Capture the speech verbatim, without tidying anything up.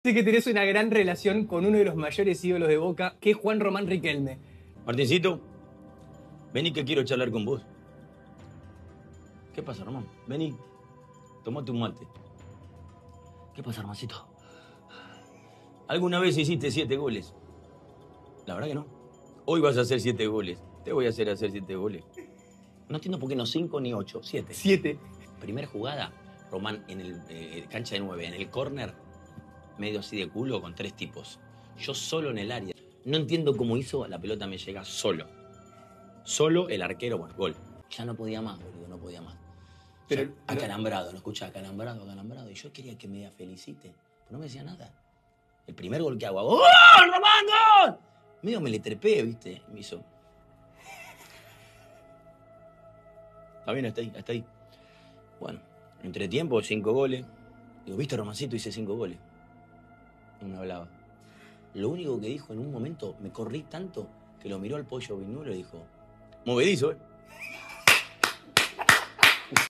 Sé que tenés una gran relación con uno de los mayores ídolos de Boca, que es Juan Román Riquelme. Martincito, vení que quiero charlar con vos. ¿Qué pasa, Román? Vení, tomate un mate. ¿Qué pasa, Romancito? ¿Alguna vez hiciste siete goles? La verdad que no. Hoy vas a hacer siete goles. Te voy a hacer hacer siete goles. No entiendo por qué no cinco ni ocho, siete. Siete. Primera jugada, Román en el eh, cancha de nueve, en el córner, medio así de culo con tres tipos. Yo solo en el área. No entiendo cómo hizo, la pelota me llega solo. Solo el arquero, bueno, gol. Ya no podía más, boludo, no podía más. Pero, ya, pero... acalambrado, lo escuchaba, acalambrado, acalambrado. Y yo quería que me felicite, pero no me decía nada. El primer gol que hago, hago ¡gol, Román, gol! Medio me le trepé, ¿viste? Me hizo... Está bien, hasta ahí, hasta ahí. Bueno, entre tiempo, cinco goles. Digo, ¿viste, Romancito? Hice cinco goles. No me hablaba. Lo único que dijo en un momento, me corrí tanto, que lo miró al Pollo Viñuelo y dijo, movedizo, ¿eh?